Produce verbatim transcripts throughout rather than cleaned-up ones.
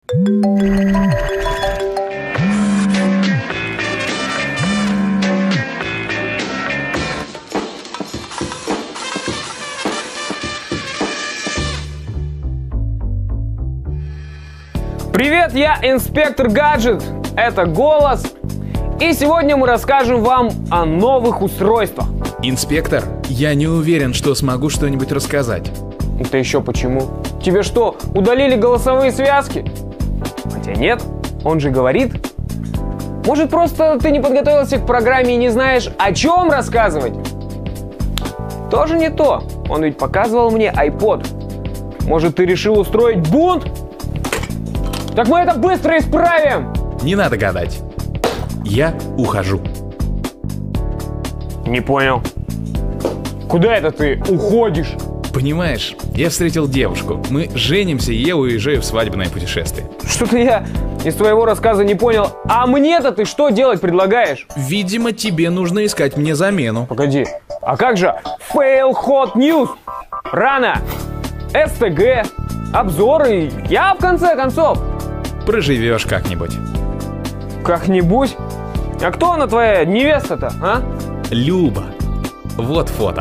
Привет, я инспектор Гаджет, это Голос, и сегодня мы расскажем вам о новых устройствах. Инспектор, я не уверен, что смогу что-нибудь рассказать. Это еще почему? Тебе что, удалили голосовые связки? Хотя нет, он же говорит. Может, просто ты не подготовился к программе и не знаешь, о чем рассказывать? Тоже не то, он ведь показывал мне iPod. Может, ты решил устроить бунт? Так мы это быстро исправим! Не надо гадать. Я ухожу. Не понял. Куда это ты уходишь? Понимаешь, я встретил девушку. Мы женимся, и я уезжаю в свадебное путешествие. Что-то я из твоего рассказа не понял. А мне-то ты что делать предлагаешь? Видимо, тебе нужно искать мне замену. Погоди, а как же Fail Hot News? Рано! эс тэ гэ, обзоры, я в конце концов. Проживешь как-нибудь. Как-нибудь? А кто она твоя невеста-то, а? Люба. Вот фото.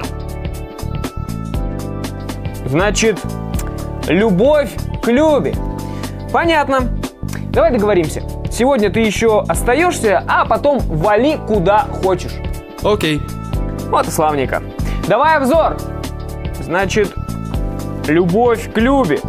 Значит, любовь к Любе. Понятно. Давай договоримся. Сегодня ты еще остаешься, а потом вали куда хочешь. Окей. Вот и славненько. Давай обзор. Значит, любовь к Любе.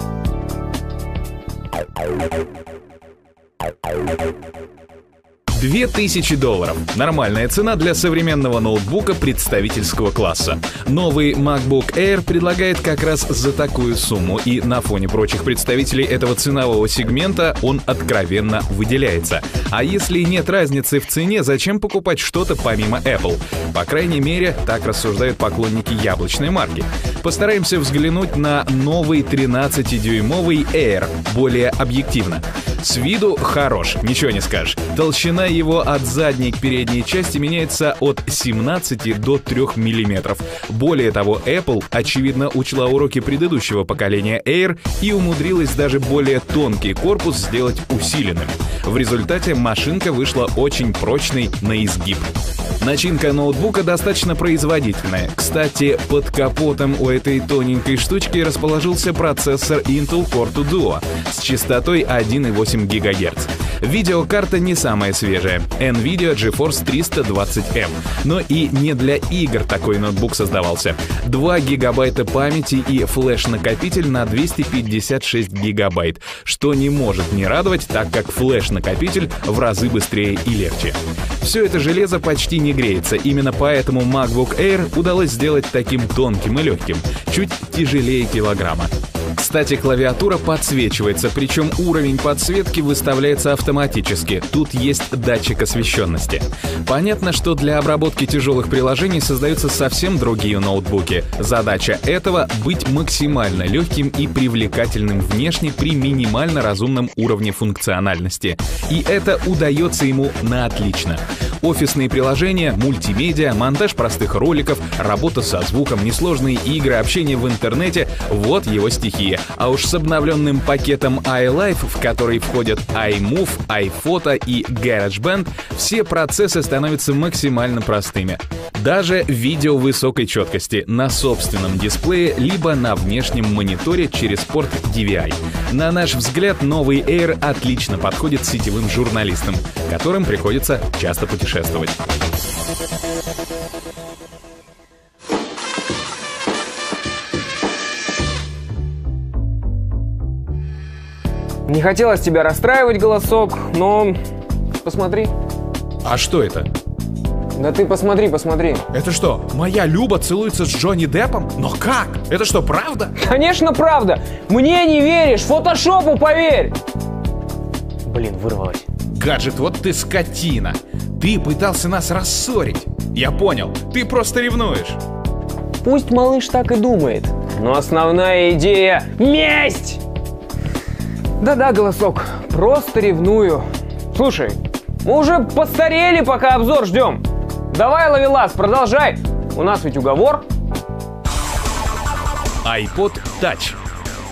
две тысячи долларов. Нормальная цена для современного ноутбука представительского класса. Новый MacBook Air предлагает как раз за такую сумму, и на фоне прочих представителей этого ценового сегмента он откровенно выделяется. А если нет разницы в цене, зачем покупать что-то помимо Apple? По крайней мере, так рассуждают поклонники яблочной марки. Постараемся взглянуть на новый тринадцатидюймовый Air более объективно. С виду хорош, ничего не скажешь. Толщина его от задней к передней части меняется от семнадцати до трёх миллиметров. Более того, Apple, очевидно, учла уроки предыдущего поколения Air и умудрилась даже более тонкий корпус сделать усиленным. В результате машинка вышла очень прочной на изгиб. Начинка ноутбука достаточно производительная. Кстати, под капотом у этой тоненькой штучки расположился процессор Intel Core два Duo с частотой один и восемь гигагерц. Видеокарта не самая свежая — NVIDIA GeForce триста двадцать эм. Но и не для игр такой ноутбук создавался. два гигабайта памяти и флеш-накопитель на двести пятьдесят шесть гигабайт, что не может не радовать, так как флеш-накопитель в разы быстрее и легче. Все это железо почти не греется, именно поэтому MacBook Air удалось сделать таким тонким и легким, чуть тяжелее килограмма. Кстати, клавиатура подсвечивается, причем уровень подсветки выставляется автоматически. Тут есть датчик освещенности. Понятно, что для обработки тяжелых приложений создаются совсем другие ноутбуки. Задача этого — быть максимально легким и привлекательным внешне при минимально разумном уровне функциональности. И это удается ему на отлично. Офисные приложения, мультимедиа, монтаж простых роликов, работа со звуком, несложные игры, общение в интернете — вот его стихия. А уж с обновленным пакетом iLife, в который входят iMove, iPhoto и GarageBand, все процессы становятся максимально простыми. Даже видео высокой четкости на собственном дисплее либо на внешнем мониторе через порт ди ви ай. На наш взгляд, новый Air отлично подходит сетевым журналистам, которым приходится часто путешествовать. Не хотелось тебя расстраивать, Голосок, но посмотри. А что это? Да ты посмотри, посмотри. Это что, моя Люба целуется с Джонни Деппом? Но как? Это что, правда? Конечно, правда. Мне не веришь, фотошопу поверь. Блин, вырвалось. Гаджет, вот ты скотина. Ты пытался нас рассорить. Я понял, ты просто ревнуешь. Пусть малыш так и думает, но основная идея — месть! Да-да, Голосок, просто ревную. Слушай, мы уже постарели, пока обзор ждем. Давай, ловелас, продолжай. У нас ведь уговор. iPod Touch.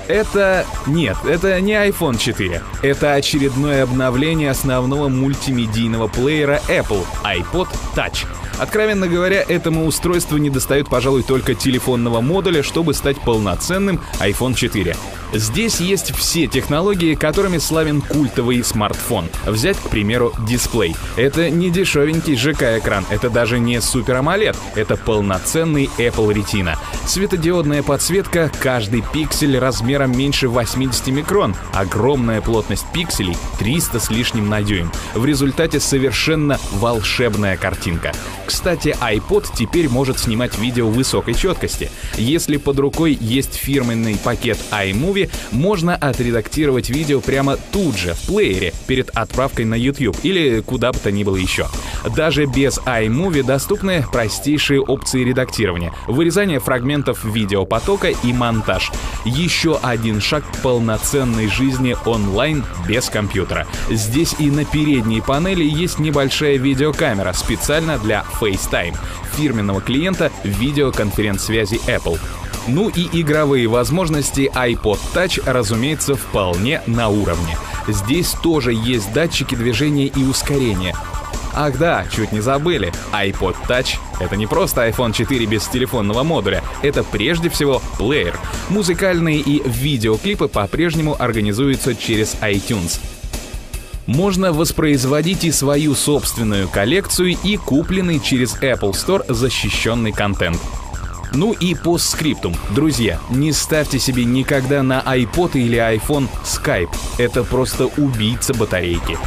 Это... нет, это не айфон четыре. Это очередное обновление основного мультимедийного плеера Apple — iPod Touch. Откровенно говоря, этому устройству недостает, пожалуй, только телефонного модуля, чтобы стать полноценным айфон четыре. Здесь есть все технологии, которыми славен культовый смартфон. Взять, к примеру, дисплей. Это не дешевенький жэ ка-экран, это даже не Super AMOLED, это полноценный Apple Retina. Светодиодная подсветка, каждый пиксель размером меньше восемьдесят микрон, огромная плотность пикселей, триста с лишним на дюйм. В результате совершенно волшебная картинка. Кстати, iPod теперь может снимать видео высокой четкости. Если под рукой есть фирменный пакет iMovie, можно отредактировать видео прямо тут же, в плеере, перед отправкой на YouTube или куда бы то ни было еще. Даже без iMovie доступны простейшие опции редактирования, вырезание фрагментов видеопотока и монтаж. Еще один шаг к полноценной жизни онлайн без компьютера. Здесь и на передней панели есть небольшая видеокамера специально для FaceTime, фирменного клиента видеоконференц-связи Apple. Ну и игровые возможности iPod Touch, разумеется, вполне на уровне. Здесь тоже есть датчики движения и ускорения. Ах да, чуть не забыли, iPod Touch — это не просто айфон четыре без телефонного модуля, это прежде всего плеер. Музыкальные и видеоклипы по-прежнему организуются через iTunes. Можно воспроизводить и свою собственную коллекцию, и купленный через Apple Store защищенный контент. Ну и постскриптум. Друзья, не ставьте себе никогда на iPod или iPhone Skype. Это просто убийца батарейки.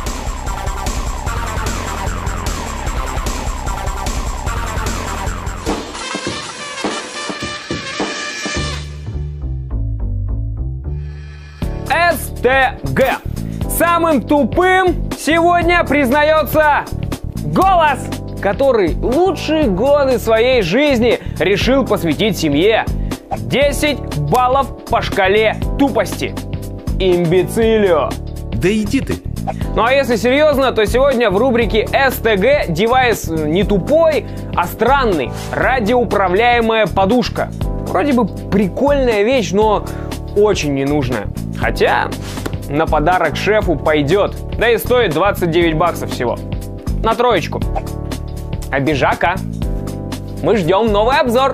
эс тэ гэ. Самым тупым сегодня признается голос, который лучшие годы своей жизни решил посвятить семье. десять баллов по шкале тупости. Имбецилио. Да иди ты. Ну а если серьезно, то сегодня в рубрике эс тэ гэ девайс не тупой, а странный. Радиоуправляемая подушка. Вроде бы прикольная вещь, но очень ненужная. Хотя на подарок шефу пойдет. Да и стоит двадцать девять баксов всего. На троечку. Обижака. Мы ждем новый обзор.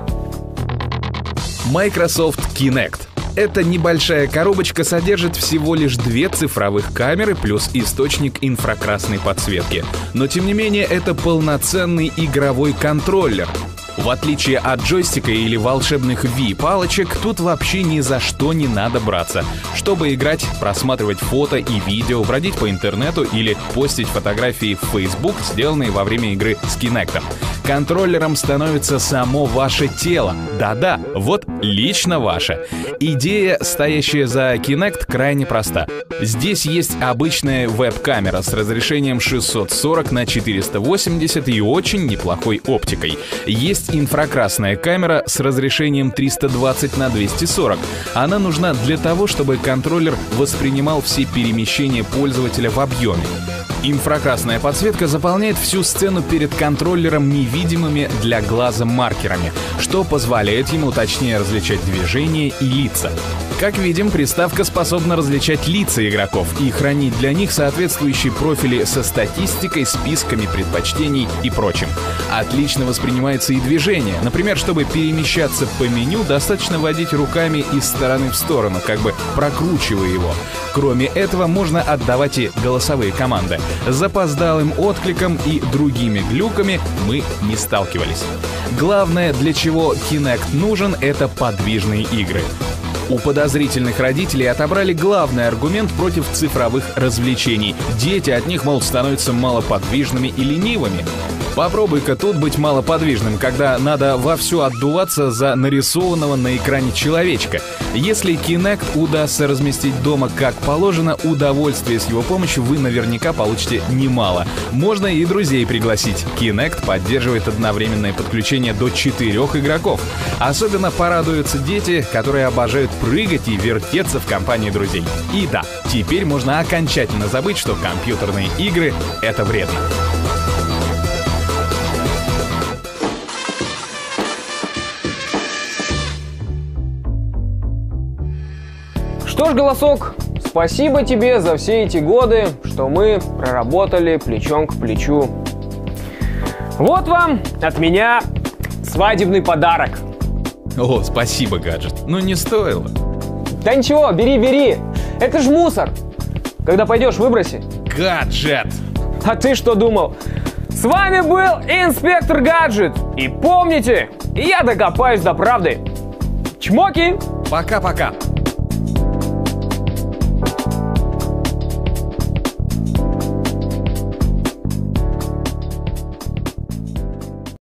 Microsoft Kinect. Эта небольшая коробочка содержит всего лишь две цифровых камеры плюс источник инфракрасной подсветки. Но тем не менее это полноценный игровой контроллер. В отличие от джойстика или волшебных Ви-палочек, тут вообще ни за что не надо браться. Чтобы играть, просматривать фото и видео, бродить по интернету или постить фотографии в Facebook, сделанные во время игры с Kinect. Контроллером становится само ваше тело. Да-да, вот лично ваше. Идея, стоящая за Kinect, крайне проста. Здесь есть обычная веб-камера с разрешением шестьсот сорок на четыреста восемьдесят и очень неплохой оптикой. Есть инфракрасная камера с разрешением триста двадцать на двести сорок. Она нужна для того, чтобы контроллер воспринимал все перемещения пользователя в объеме. Инфракрасная подсветка заполняет всю сцену перед контроллером невидимыми для глаза маркерами, что позволяет ему точнее различать движения и лица. Как видим, приставка способна различать лица игроков и хранить для них соответствующие профили со статистикой, списками предпочтений и прочим. Отлично воспринимается и движение. Например, чтобы перемещаться по меню, достаточно водить руками из стороны в сторону, как бы прокручивая его. Кроме этого, можно отдавать и голосовые команды. С запоздалым откликом и другими глюками мы не сталкивались. Главное, для чего Kinect нужен, это подвижные игры. У подозрительных родителей отобрали главный аргумент против цифровых развлечений. Дети от них, мол, становятся малоподвижными и ленивыми. Попробуй-ка тут быть малоподвижным, когда надо вовсю отдуваться за нарисованного на экране человечка. Если Kinect удастся разместить дома как положено, удовольствия с его помощью вы наверняка получите немало. Можно и друзей пригласить. Kinect поддерживает одновременное подключение до четырех игроков. Особенно порадуются дети, которые обожают прыгать и вертеться в компании друзей. И да, теперь можно окончательно забыть, что компьютерные игры — это вредно. Что ж, голосок, спасибо тебе за все эти годы, что мы проработали плечом к плечу. Вот вам от меня свадебный подарок. О, спасибо, гаджет. Ну не стоило. Да ничего, бери, бери. Это ж мусор. Когда пойдешь, выброси. Гаджет! А ты что думал? С вами был инспектор Гаджет. И помните, я докопаюсь до правды. Чмоки! Пока-пока.